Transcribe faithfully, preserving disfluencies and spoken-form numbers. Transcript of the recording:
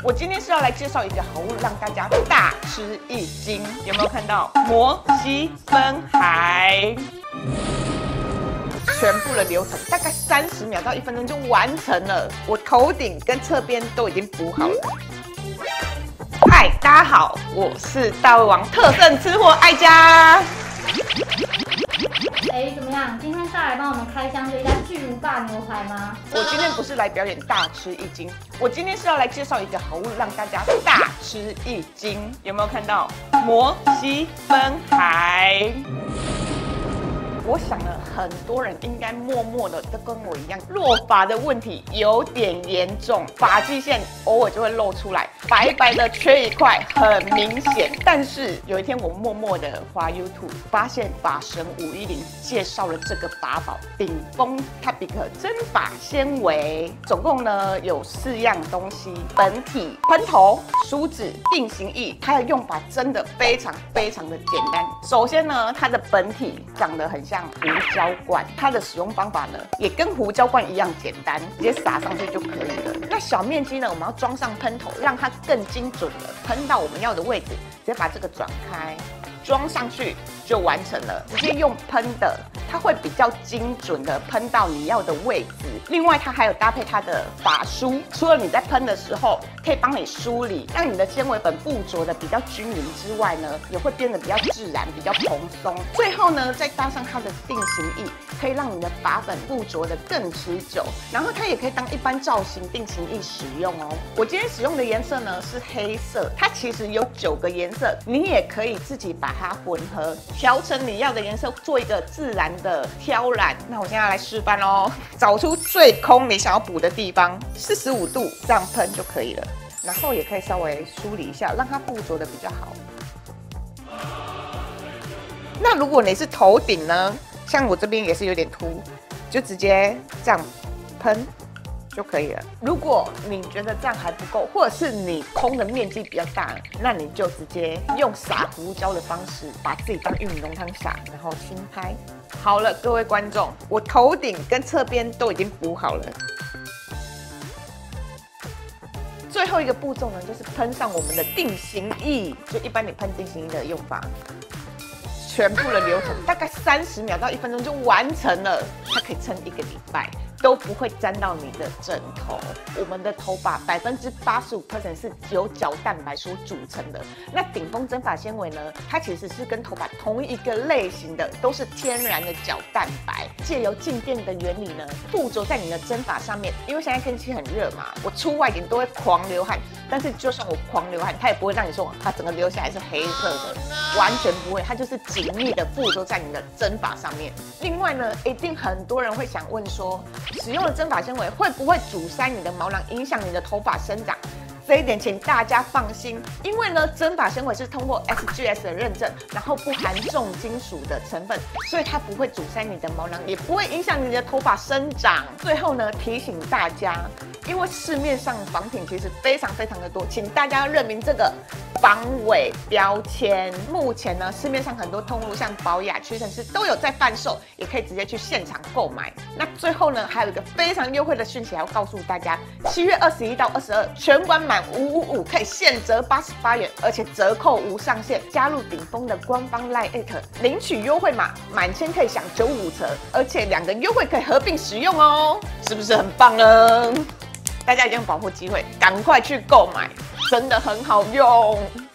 我今天是要来介绍一个好物，让大家大吃一惊。有没有看到摩西分海？全部的流程大概三十秒到一分钟就完成了。我头顶跟侧边都已经补好了。嗨，大家好，我是大胃王特盛吃货艾佳。 哎，怎么样？今天是来帮我们开箱这家巨无霸牛排吗？ 我今天不是来表演大吃一惊，我今天是要来介绍一个好物，让大家大吃一惊。有没有看到摩西分海？我想了，很多人应该默默的都跟我一样，落发的问题有点严重，发际线偶尔就会露出来，白白的缺一块，很明显。但是有一天我默默的滑 YouTube， 发现发神五一零介绍了这个法宝——顶峰 Topic 真发纤维，总共呢有四样东西：本体、喷头、梳子、定型液。它的用法真的非常非常的简单。首先呢，它的本体长得很像。像胡椒罐，它的使用方法呢，也跟胡椒罐一样简单，直接撒上去就可以了。那小面积呢，我们要装上喷头，让它更精准的喷到我们要的位置，直接把这个转开，装上去就完成了。直接用喷的，它会比较精准的喷到你要的位置。另外，它还有搭配它的发梳，除了你在喷的时候可以帮你梳理，让你的纤维粉附着的比较均匀之外呢，也会变得比较自然，比较蓬松。最后呢，再搭上它的定型液，可以让你的发粉附着的更持久。然后它也可以当一般造型定型液使用哦。我今天使用的颜色呢是黑色，它其实有九个颜色，你也可以自己把它混合，调成你要的颜色，做一个自然的挑染。那我现在来示范喽，找出最空你想要补的地方，四十五度这样喷就可以了。然后也可以稍微梳理一下，让它附着的比较好。那如果你是头顶呢，像我这边也是有点凸，就直接这样喷就可以了。如果你觉得这样还不够，或者是你空的面积比较大，那你就直接用撒胡椒的方式，把自己当玉米浓汤撒，然后轻拍。好了，各位观众，我头顶跟侧边都已经补好了。最后一个步骤呢，就是喷上我们的定型液，就一般你喷定型液的用法。全部的流程大概三十秒到一分钟就完成了，它可以撑一个礼拜都不会沾到你的枕头。我们的头发百分之八十五 percent 是由角蛋白所组成的。那顶峰真发纤维呢，它其实是跟头发同一个类型的，都是天然的角蛋白，借由静电的原理呢，附着在你的真发上面。因为现在天气很热嘛，我出外景都会狂流汗，但是就算我狂流汗，它也不会让你说它整个流下来是黑色的，完全不会，它就是紧密的附着在你的真发上面。另外呢，一定很多人会想问说，使用的真发纤维会不会阻塞你的毛囊，影响你的头发生长？这一点请大家放心，因为呢，真发纤维是通过 S G S 的认证，然后不含重金属的成分，所以它不会阻塞你的毛囊，也不会影响你的头发生长。最后呢，提醒大家，因为市面上仿品其实非常非常的多，请大家要认明这个防伪标签。目前呢，市面上很多通路像宝雅、屈臣氏都有在贩售，也可以直接去现场购买。那最后呢，还有一个非常优惠的讯息要告诉大家：七月二十一到二十二，全馆满五五五可以现折八十八元，而且折扣无上限。加入顶峰的官方 LINE 领取优惠码，满千可以享九五折，而且两个优惠可以合并使用哦，是不是很棒呢？大家一定要把握机会，赶快去购买，真的很好用。